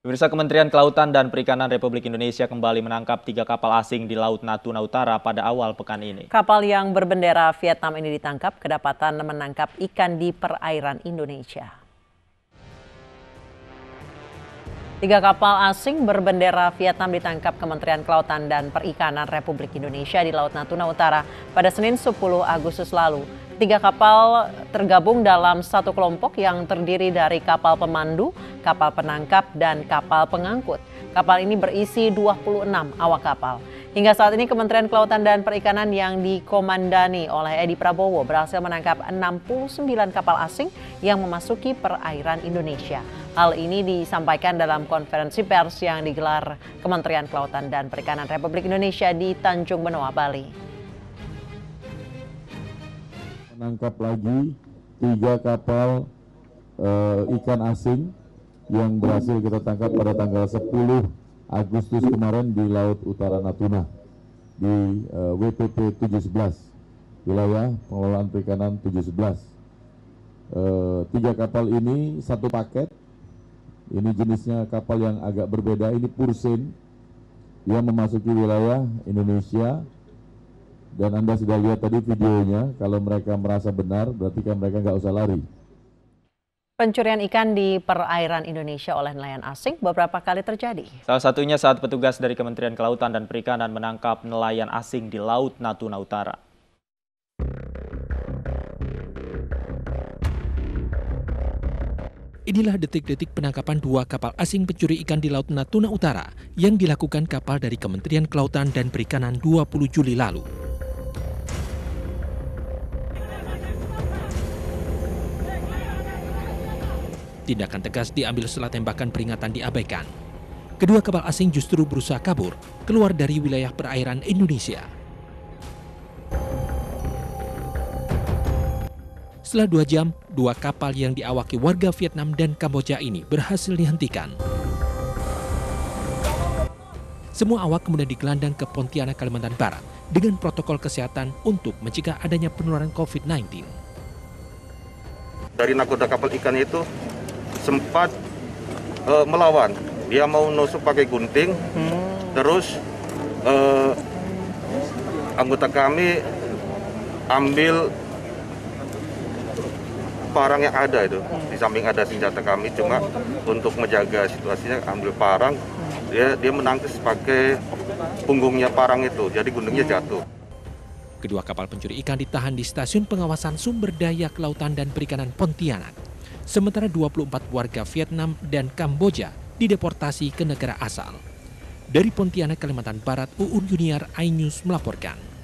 Pemirsa, Kementerian Kelautan dan Perikanan Republik Indonesia kembali menangkap 3 kapal asing di Laut Natuna Utara pada awal pekan ini. Kapal yang berbendera Vietnam ini ditangkap kedapatan menangkap ikan di perairan Indonesia. 3 kapal asing berbendera Vietnam ditangkap Kementerian Kelautan dan Perikanan Republik Indonesia di Laut Natuna Utara pada Senin 10 Agustus lalu. 3 kapal tergabung dalam satu kelompok yang terdiri dari kapal pemandu, kapal penangkap, dan kapal pengangkut. Kapal ini berisi 26 awak kapal. Hingga saat ini Kementerian Kelautan dan Perikanan yang dikomandani oleh Edi Prabowo berhasil menangkap 69 kapal asing yang memasuki perairan Indonesia. Hal ini disampaikan dalam konferensi pers yang digelar Kementerian Kelautan dan Perikanan Republik Indonesia di Tanjung Benoa, Bali. Menangkap lagi 3 kapal ikan asing yang berhasil kita tangkap pada tanggal 10 Agustus kemarin di Laut Utara Natuna di WPP 711, wilayah pengelolaan perikanan 711. 3 kapal ini satu paket, ini jenisnya kapal yang agak berbeda, ini Pursein yang memasuki wilayah Indonesia. Dan Anda sudah lihat tadi videonya, kalau mereka merasa benar berarti kan mereka nggak usah lari. Pencurian ikan di perairan Indonesia oleh nelayan asing beberapa kali terjadi. Salah satunya saat petugas dari Kementerian Kelautan dan Perikanan menangkap nelayan asing di Laut Natuna Utara. Inilah detik-detik penangkapan 2 kapal asing pencuri ikan di Laut Natuna Utara yang dilakukan kapal dari Kementerian Kelautan dan Perikanan 20 Juli lalu. Tindakan tegas diambil setelah tembakan peringatan diabaikan. Kedua kapal asing justru berusaha kabur keluar dari wilayah perairan Indonesia. Setelah 2 jam, 2 kapal yang diawaki warga Vietnam dan Kamboja ini berhasil dihentikan. Semua awak kemudian digelandang ke Pontianak, Kalimantan Barat dengan protokol kesehatan untuk mencegah adanya penularan COVID-19. Dari nakoda kapal ikan itu sempat melawan, dia mau nusuk pakai gunting, terus anggota kami ambil parang yang ada itu, di samping ada senjata kami, cuma untuk menjaga situasinya ambil parang, dia menangkis pakai punggungnya parang itu, jadi guntingnya jatuh. Kedua kapal pencuri ikan ditahan di Stasiun Pengawasan Sumber Daya Kelautan dan Perikanan Pontianak. Sementara 24 warga Vietnam dan Kamboja dideportasi ke negara asal. Dari Pontianak, Kalimantan Barat, Uun Yuniar, iNews melaporkan.